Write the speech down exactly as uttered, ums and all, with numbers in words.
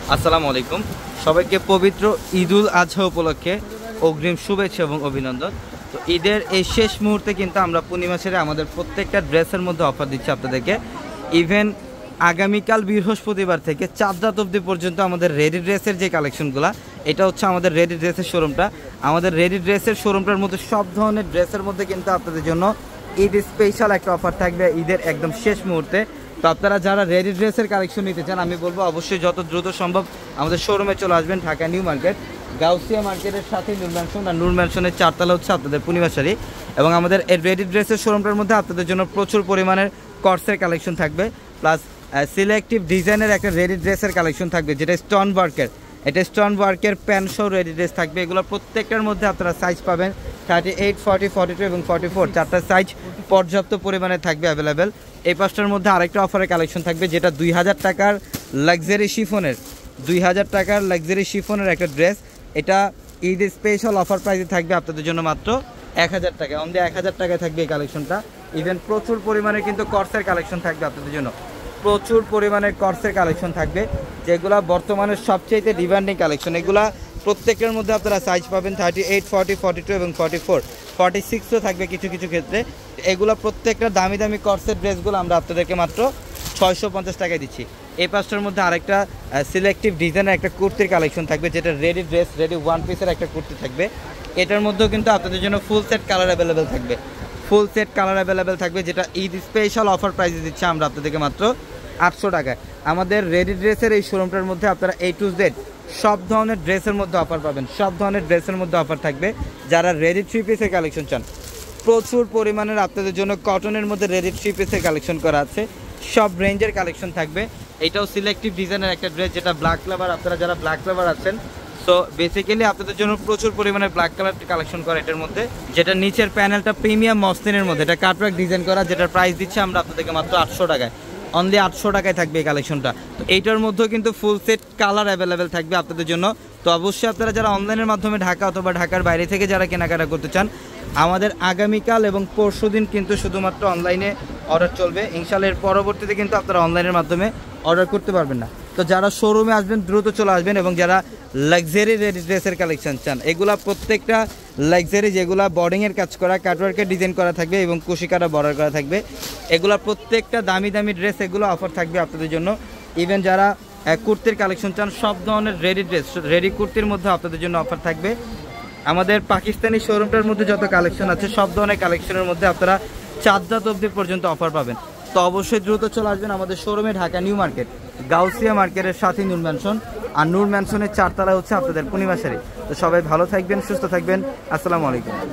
আসসালামু আলাইকুম সবাইকে পবিত্র ঈদুল আজহা উপলক্ষে অগ্রিম শুভেচ্ছা এবং অভিনন্দন। তো ঈদের এই শেষ মুহূর্তে কিন্তু আমরা পূর্ণিমা ছেড়ে আমাদের প্রত্যেকটা ড্রেসের মধ্যে অফার দিচ্ছি আপনাদেরকে। ইভেন আগামীকাল বৃহস্পতিবার থেকে চাঁদ রাত অবধি পর্যন্ত আমাদের রেডি ড্রেসের যে কালেকশনগুলো, এটা হচ্ছে আমাদের রেডি ড্রেসের শোরুমটা। আমাদের রেডি ড্রেসের শোরুমটার মধ্যে সব ধরনের ড্রেসের মধ্যে কিন্তু আপনাদের জন্য ঈদ স্পেশাল একটা অফার থাকবে ঈদের একদম শেষ মুহূর্তে। তো আপনারা যারা রেডি ড্রেসের কালেকশন নিতে চান, আমি বলবো অবশ্যই যত দ্রুত সম্ভব আমাদের শোরুমে চলে আসবেন। ঢাকা নিউ মার্কেট, গাউসিয়া মার্কেটের সাথে নূর ম্যানশন, আর নূর ম্যানশনের চারতলা হচ্ছে আপনাদের পূর্ণিমা শাড়ি। এবং আমাদের এই রেডি ড্রেসের শোরুমটার মধ্যে আপনাদের জন্য প্রচুর পরিমাণের কর্সের কালেকশন থাকবে, প্লাস সিলেক্টিভ ডিজাইনের একটা রেডি ড্রেসের কালেকশন থাকবে যেটা স্টোন ওয়ার্কের। এটা স্টোন ওয়ার্কের প্যান্ট শো রেডি ড্রেস থাকবে। এগুলো প্রত্যেকটার মধ্যে আপনারা সাইজ পাবেন thirty eight, forty, forty two এবং ফর্টি ফোর, চারটা সাইজ পর্যাপ্ত পরিমাণে থাকবে অ্যাভেলেবেল। এই পাঁচটার মধ্যে আরেকটা অফারের কালেকশন থাকবে যেটা দুই হাজার টাকার লাক্সারি শিফনের দুই হাজার টাকার লাক্সারি শিফনের একটা ড্রেস। এটা ঈদ স্পেশাল অফার প্রাইসে থাকবে আপনাদের জন্য মাত্র এক হাজার টাকা, অনলি এক হাজার টাকায় থাকবে এই কালেকশনটা। ইভেন প্রচুর পরিমাণে কিন্তু কর্সের কালেকশন থাকবে আপনাদের জন্য, প্রচুর পরিমাণের কর্সের কালেকশন থাকবে যেগুলো বর্তমানে সবচেয়ে ডিমান্ডিং কালেকশন। এগুলা প্রত্যেকের মধ্যে আপনারা সাইজ পাবেন thirty eight, forty, forty two এবং ফর্টি ফোর, ফর্টি সিক্সও থাকবে কিছু কিছু ক্ষেত্রে। এগুলো প্রত্যেকটা দামি দামি কর্সের ড্রেসগুলো আমরা আপনাদেরকে মাত্র ছয়শো পঞ্চাশ টাকায় দিচ্ছি। এই পাঁচটার মধ্যে আরেকটা সিলেক্টিভ ডিজাইনের একটা কুর্তির কালেকশন থাকবে যেটা রেডি ড্রেস, রেডি ওয়ান পিসের একটা কুর্তি থাকবে। এটার মধ্যেও কিন্তু আপনাদের জন্য ফুল সেট কালার অ্যাভেলেবেল থাকবে, ফুল সেট কালার অ্যাভেলেবেল থাকবে যেটা ঈদ স্পেশাল অফার প্রাইসে দিচ্ছে আমরা আপনাদেরকে মাত্র আটশো টাকায়। আমাদের রেডি ড্রেসের এই শোরুমটার মধ্যে আপনারা এ টু জেড সব ধরনের ড্রেসের মধ্যে অফার পাবেন, সব ধরনের ড্রেসের মধ্যে অফার থাকবে। যারা রেডি থ্রি পিসের কালেকশন চান, প্রচুর পরিমাণের আপনাদের জন্য কটনের মধ্যে রেডি থ্রি পিসের কালেকশন করা আছে, সব রেঞ্জের কালেকশন থাকবে। এটাও সিলেক্টিভ ডিজাইনের একটা ড্রেস যেটা ব্ল্যাক কালার, আপনারা যারা ব্ল্যাক কালার আছেন, সো বেসিক্যালি আপনাদের জন্য প্রচুর পরিমাণে ব্ল্যাক কালার কালেকশন করা এটার মধ্যে, যেটা নিচের প্যানেলটা প্রিমিয়াম মসলিনের মধ্যে, এটা কাটওয়ার্ক ডিজাইন করা, যেটার প্রাইস দিচ্ছে আমরা আপনাদেরকে মাত্র আটশো টাকায়, অনলি আটশো টাকায় থাকবে এই কালেকশনটা। তো এইটার মধ্যেও কিন্তু ফুল সেট কালার অ্যাভেলেবেল থাকবে আপনাদের জন্য। তো অবশ্যই আপনারা যারা অনলাইনের মাধ্যমে ঢাকা অথবা ঢাকার বাইরে থেকে যারা কেনাকাটা করতে চান, আমাদের আগামীকাল এবং পরশু দিন কিন্তু শুধুমাত্র অনলাইনে অর্ডার চলবে। ইনশাআল্লাহ এর পরবর্তীতে কিন্তু আপনারা অনলাইনের মাধ্যমে অর্ডার করতে পারবেন না। তো যারা শোরুমে আসবেন দ্রুত চলে আসবেন। এবং যারা লাক্সারি রেডি ড্রেসের কালেকশন চান, এগুলা প্রত্যেকটা লাক্সারি যেগুলা বর্ডিংয়ের কাজ করা, কাটওয়ার্কের ডিজাইন করা থাকবে এবং কুশি কাটা বর্ডার করা থাকবে, এগুলা প্রত্যেকটা দামি দামি ড্রেস, এগুলো অফার থাকবে আপনাদের জন্য। ইভেন যারা কুর্তির কালেকশন চান, সব ধরনের রেডি ড্রেস, রেডি কুর্তির মধ্যে আপনাদের জন্য অফার থাকবে। আমাদের পাকিস্তানি শোরুমটার মধ্যে যত কালেকশন আছে, সব ধরনের কালেকশনের মধ্যে আপনারা চাঁদ রাত অবধি পর্যন্ত অফার পাবেন। তো অবশ্যই দ্রুত চলে আসবেন আমাদের শোরুমে, ঢাকা নিউ মার্কেট, গাউসিয়া মার্কেটের সাথে নূর ম্যানশন, আর নূর ম্যানশনের চারতলা হচ্ছে আপনাদের পূর্ণিমা শাড়ি। তো সবাই ভালো থাকবেন, সুস্থ থাকবেন, আসসালামু আলাইকুম।